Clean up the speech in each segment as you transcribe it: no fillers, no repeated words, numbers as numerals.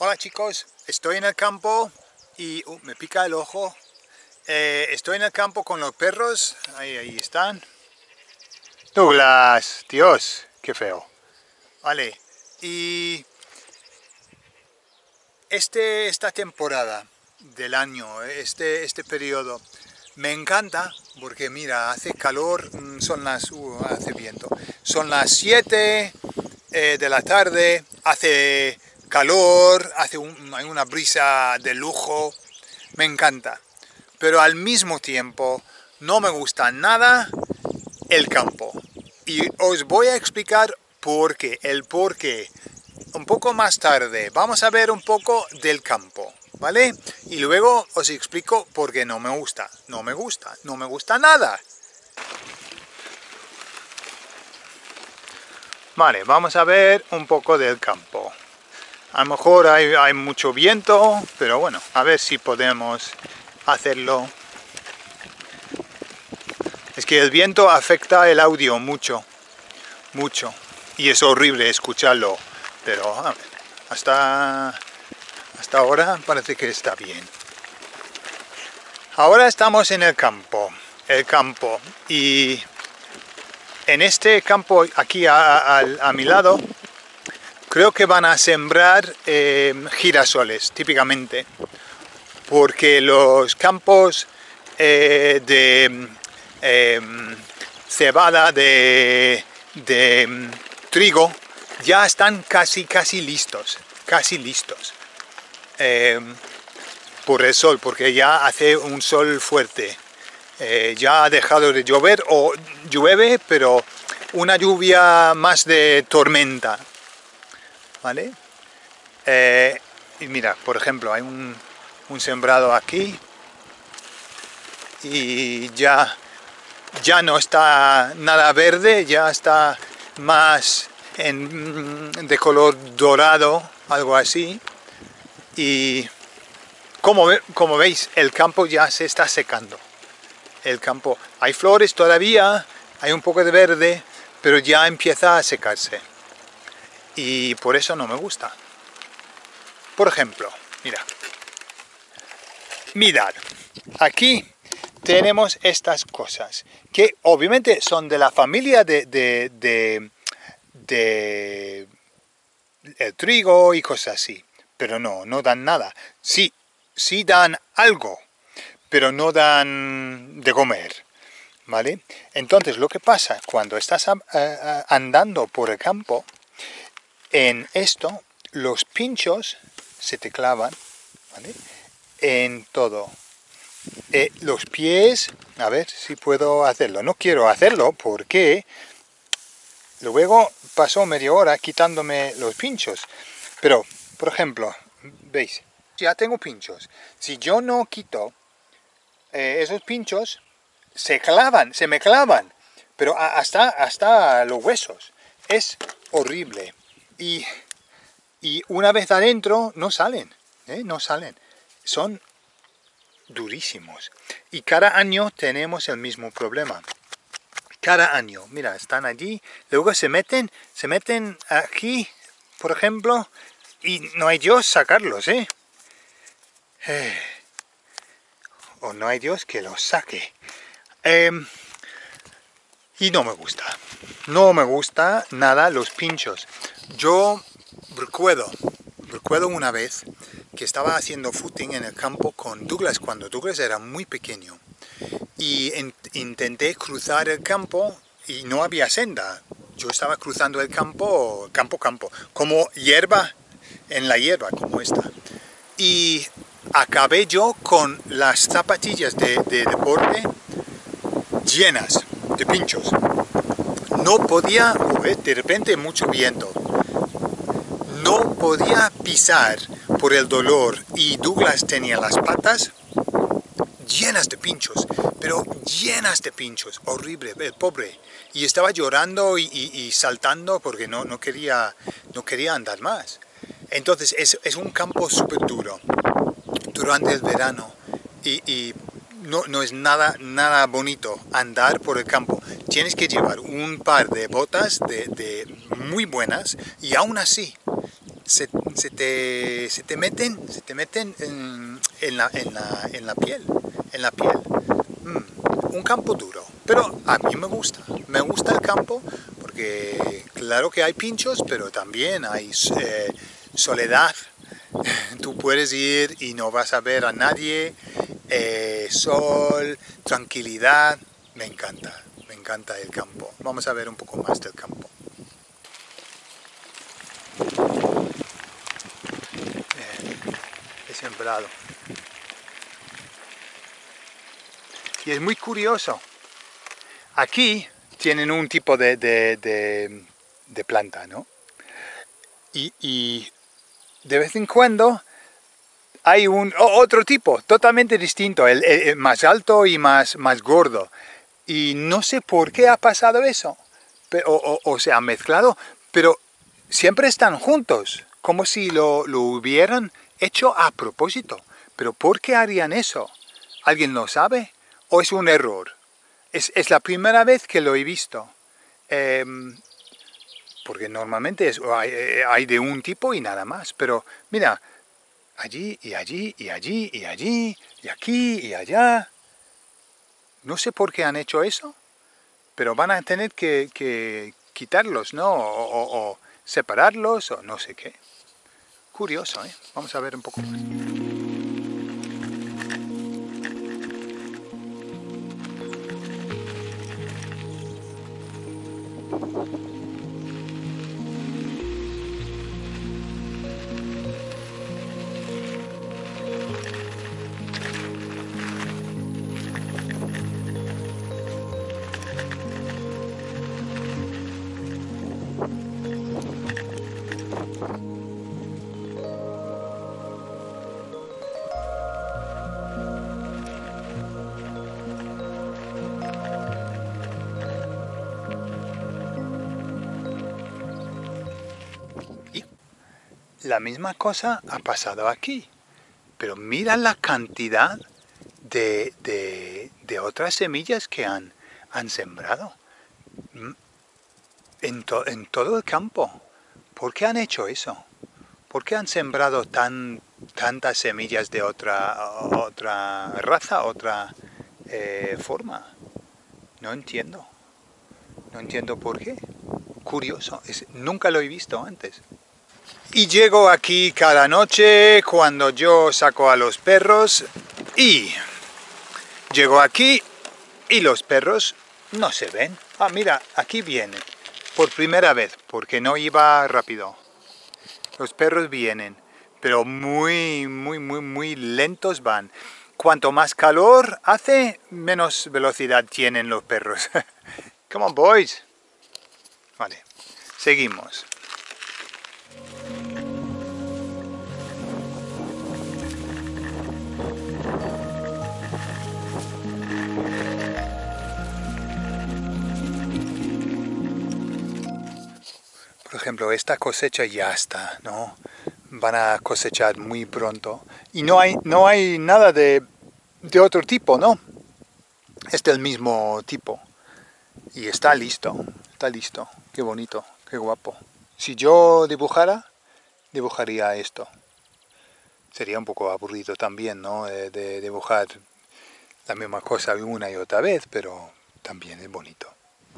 Hola chicos, estoy en el campo y me pica el ojo. Estoy en el campo con los perros, ahí están. Douglas, Dios, qué feo. Vale, y esta temporada del año, este periodo, me encanta porque mira, hace calor, hace viento. Son las 7 de la tarde, hace calor, hay una brisa de lujo, me encanta. Pero al mismo tiempo no me gusta nada el campo. Y os voy a explicar por qué, el por qué. Un poco más tarde vamos a ver un poco del campo, ¿vale? Y luego os explico por qué no me gusta, no me gusta nada. Vale, vamos a ver un poco del campo. A lo mejor hay mucho viento, pero bueno, a ver si podemos hacerlo. Es que el viento afecta el audio mucho, y es horrible escucharlo, pero a ver, hasta ahora parece que está bien. Ahora estamos en el campo, y en este campo aquí a mi lado, creo que van a sembrar girasoles, típicamente, porque los campos de cebada, de trigo, ya están casi listos, por el sol, porque ya hace un sol fuerte. Ya ha dejado de llover, o llueve, pero una lluvia más de tormenta, ¿vale? Y mira, por ejemplo, hay un sembrado aquí y ya no está nada verde, ya está más de color dorado, algo así. Y como veis, el campo ya se está secando. El campo, hay flores todavía, hay un poco de verde, pero ya empieza a secarse. Y por eso no me gusta. Por ejemplo, mirad, aquí tenemos estas cosas, que obviamente son de la familia de el trigo y cosas así, pero no dan nada. Sí dan algo, pero no dan de comer, ¿vale? Entonces lo que pasa cuando estás andando por el campo, en esto los pinchos se te clavan, ¿vale? En todo. Los pies, a ver si puedo hacerlo. No quiero hacerlo porque luego pasó media hora quitándome los pinchos. Pero, por ejemplo, ¿veis? Ya tengo pinchos. Si yo no quito esos pinchos, se me clavan. Pero hasta los huesos. Es horrible. Y una vez adentro no salen. No salen. Son durísimos. Y cada año tenemos el mismo problema. Cada año, mira, están allí, luego se meten aquí, por ejemplo, y no hay Dios sacarlos, o no hay Dios que los saque. Y no me gusta nada los pinchos. Yo recuerdo una vez que estaba haciendo footing en el campo con Douglas, cuando Douglas era muy pequeño. Y intenté cruzar el campo y no había senda. Yo estaba cruzando el campo, como hierba, en la hierba, como esta. Y acabé yo con las zapatillas de deporte llenas de pinchos. No podía, de repente mucho viento, no podía pisar por el dolor, y Douglas tenía las patas llenas de pinchos, pero llenas de pinchos, horrible, el pobre. Y estaba llorando y saltando porque no quería andar más. Entonces es un campo súper duro durante el verano, y no es nada bonito andar por el campo. Tienes que llevar un par de botas de muy buenas, y aún así se te meten en la piel, un campo duro, pero a mí me gusta el campo porque claro que hay pinchos, pero también hay soledad. Tú puedes ir y no vas a ver a nadie, sol, tranquilidad, me encanta el campo. Vamos a ver un poco más del campo. He sembrado. Y es muy curioso. Aquí tienen un tipo de planta, ¿no? Y de vez en cuando hay otro tipo, totalmente distinto, el más alto y más gordo. Y no sé por qué ha pasado eso, o se ha mezclado, pero siempre están juntos, como si lo hubieran hecho a propósito. Pero ¿por qué harían eso? ¿Alguien lo sabe? ¿O es un error? Es la primera vez que lo he visto. Porque normalmente hay de un tipo y nada más. Pero mira, allí y allí y allí y allí y aquí y allá. No sé por qué han hecho eso, pero van a tener que quitarlos, ¿no? O separarlos o no sé qué. Curioso, ¿eh? Vamos a ver un poco más. Y la misma cosa ha pasado aquí. Pero mira la cantidad de otras semillas que han sembrado en todo el campo. ¿Por qué han hecho eso? ¿Por qué han sembrado tantas semillas de otra raza, otra forma? No entiendo. No entiendo por qué. Curioso. Nunca lo he visto antes. Y llego aquí cada noche cuando yo saco a los perros y llego aquí y los perros no se ven. Ah, mira, aquí vienen. Por primera vez, porque no iba rápido. Los perros vienen, pero muy lentos van. Cuanto más calor hace, menos velocidad tienen los perros. Come on, boys. Vale, seguimos. Por ejemplo, esta cosecha ya está, ¿no? Van a cosechar muy pronto. Y no hay nada de otro tipo, ¿no? Es del mismo tipo. Y está listo, está listo. Qué bonito, qué guapo. Si yo dibujaría esto. Sería un poco aburrido también, ¿no? De dibujar la misma cosa una y otra vez, pero también es bonito.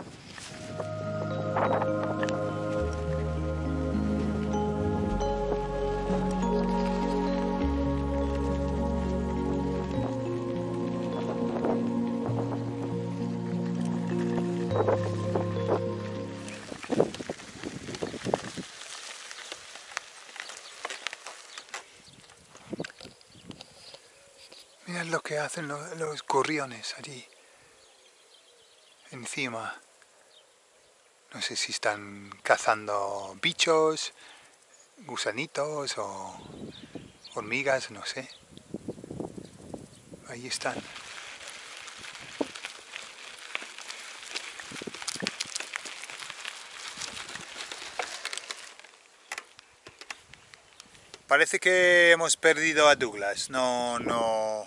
Mirad lo que hacen los gorriones allí, encima. No sé si están cazando bichos, gusanitos o hormigas, no sé. Ahí están. Parece que hemos perdido a Douglas. No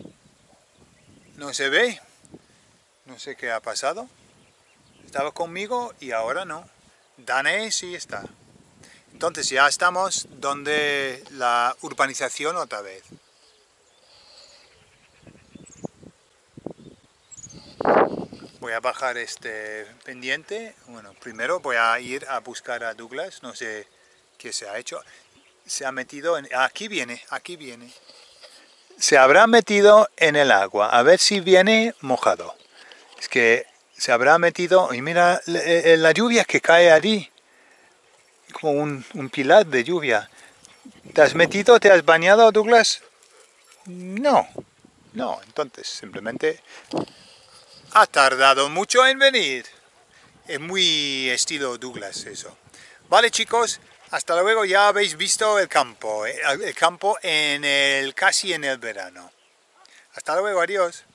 se ve. No sé qué ha pasado. Estaba conmigo y ahora no. Danae sí está. Entonces ya estamos donde la urbanización otra vez. Voy a bajar este pendiente. Bueno, primero voy a ir a buscar a Douglas. No sé qué se ha hecho. Se ha metido en... Aquí viene, aquí viene. Se habrá metido en el agua. A ver si viene mojado. Es que se habrá metido... Y mira la lluvia que cae allí. Como un pilar de lluvia. ¿Te has metido? ¿Te has bañado, Douglas? No. No, entonces simplemente... Ha tardado mucho en venir. Es muy estilo Douglas eso. Vale, chicos, hasta luego. Ya habéis visto el campo en casi en el verano. Hasta luego, adiós.